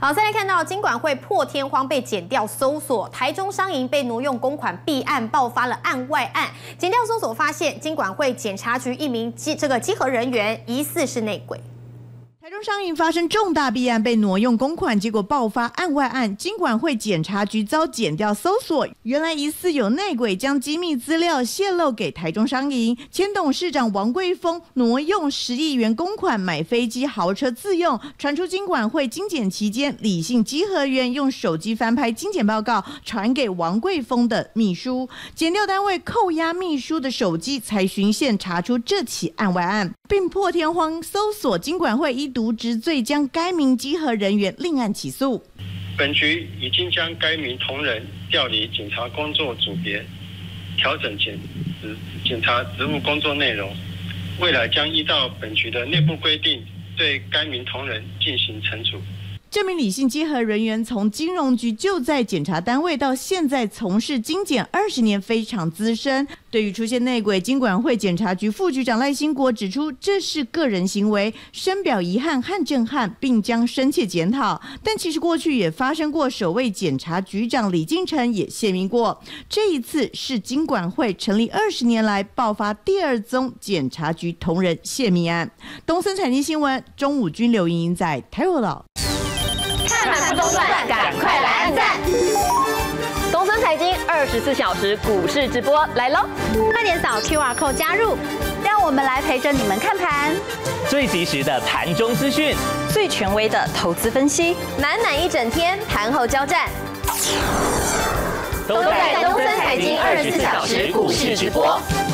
好，再来看到金管会破天荒被检调搜索，台中商银被挪用公款弊案爆发了案外案。检调搜索发现，金管会检察局一名稽核人员疑似是内鬼。 台中商银发生重大弊案，被挪用公款，结果爆发案外案。金管会检察局遭检调搜索，原来疑似有内鬼将机密资料泄露给台中商银。前董事长王贵丰挪用10亿元公款买飞机、豪车自用，传出金管会精检期间，李姓稽核员用手机翻拍精检报告，传给王贵丰的秘书。检调单位扣押秘书的手机，才循线查出这起案外案，并破天荒搜索金管会依渎职罪，将该名稽核人员另案起诉。 本局已经将该名同仁调离检察工作组别，调整检察职务工作内容。未来将依照本局的内部规定，对该名同仁进行惩处。 这名李姓稽核人员从金融局就在检察单位到现在从事精检20年，非常资深。对于出现内鬼，金管会检察局副局长赖兴国指出，这是个人行为，深表遗憾和震撼，并将深切检讨。但其实过去也发生过，首位检察局长李进成也泄密过。这一次是金管会成立20年来爆发第2宗检察局同仁泄密案。东森财经新闻，钟武君、刘莹莹在台湾报道。 看满不中断，赶快来按赞！东森财经24小时股市直播来喽！ 快点扫 QR code 加入，让我们来陪着你们看盘， 最及时的盘中资讯， 最权威的投资分析， 满一整天盘后交战， 都在东森财经24小时股市直播。